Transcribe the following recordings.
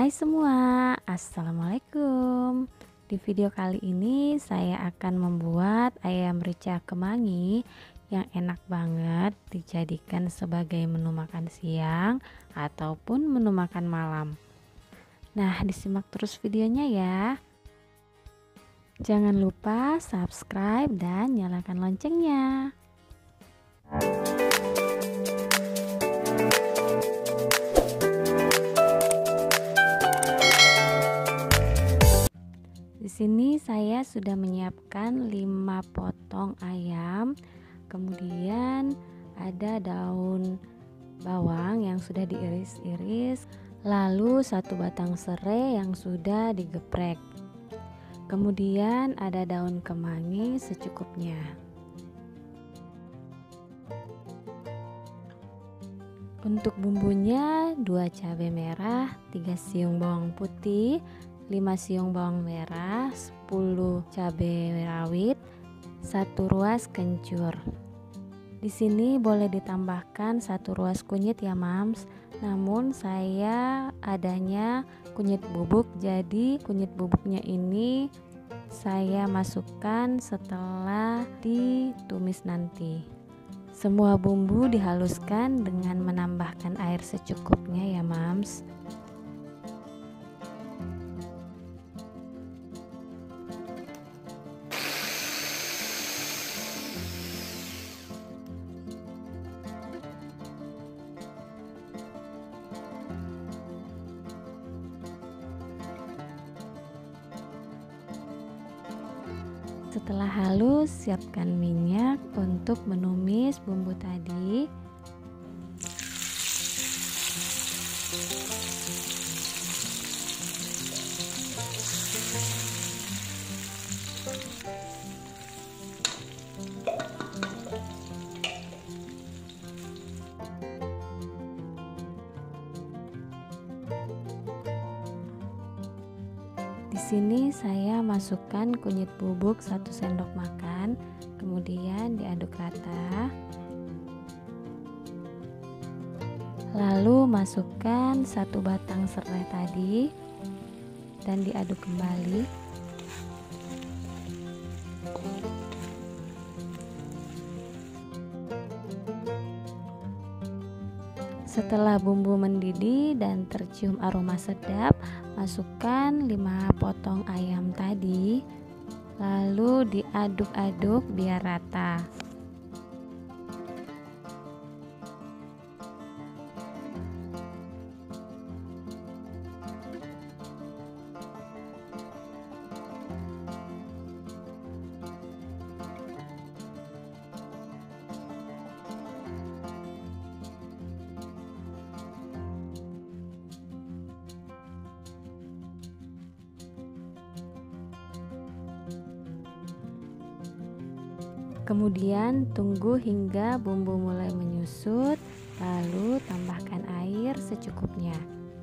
Hai semua, assalamualaikum. Di video kali ini saya akan membuat ayam rica kemangi yang enak banget dijadikan sebagai menu makan siang ataupun menu makan malam. Nah, disimak terus videonya ya. Jangan lupa subscribe dan nyalakan loncengnya. Di sini saya sudah menyiapkan 5 potong ayam. Kemudian ada daun bawang yang sudah diiris-iris, lalu 1 batang serai yang sudah digeprek. Kemudian ada daun kemangi secukupnya. Untuk bumbunya 2 cabai merah, 3 siung bawang putih, 5 siung bawang merah, 10 cabai rawit, 1 ruas kencur. Di sini boleh ditambahkan 1 ruas kunyit ya mams. Namun saya adanya kunyit bubuk, jadi kunyit bubuknya ini saya masukkan setelah ditumis nanti. Semua bumbu dihaluskan dengan menambahkan air secukupnya ya mams. Setelah halus, siapkan minyak untuk menumis bumbu tadi. Di sini saya masukkan kunyit bubuk 1 sendok makan, kemudian diaduk rata. Lalu masukkan 1 batang serai tadi dan diaduk kembali. Setelah bumbu mendidih dan tercium aroma sedap, masukkan 5 potong ayam tadi, lalu diaduk-aduk biar rata. Kemudian tunggu hingga bumbu mulai menyusut, lalu tambahkan air secukupnya.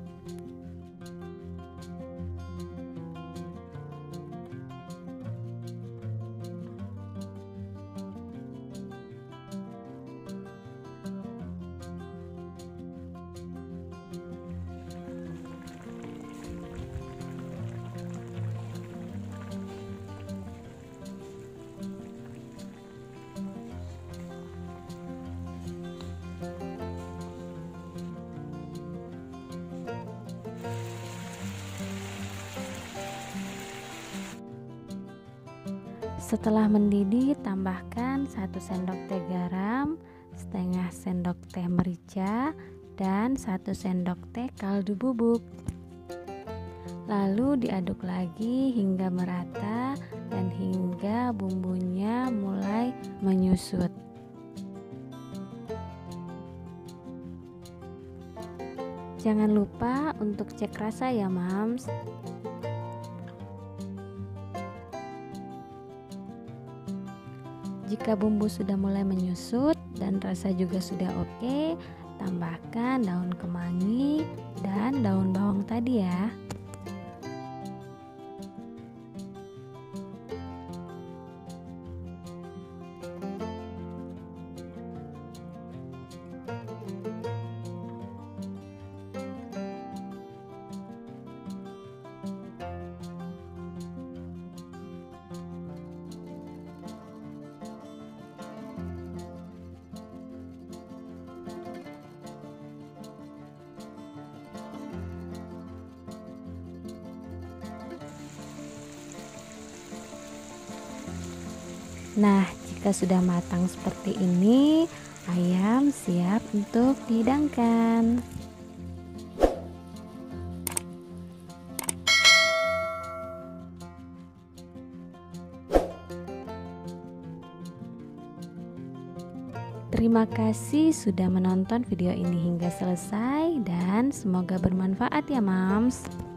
Setelah mendidih, tambahkan 1 sendok teh garam, setengah sendok teh merica, dan 1 sendok teh kaldu bubuk. Lalu diaduk lagi hingga merata dan hingga bumbunya mulai menyusut. Jangan lupa untuk cek rasa ya mams. Jika bumbu sudah mulai menyusut dan rasa juga sudah oke, tambahkan daun kemangi dan daun bawang tadi ya. Nah, jika sudah matang seperti ini, ayam siap untuk dihidangkan. Terima kasih sudah menonton video ini hingga selesai dan semoga bermanfaat ya Mams.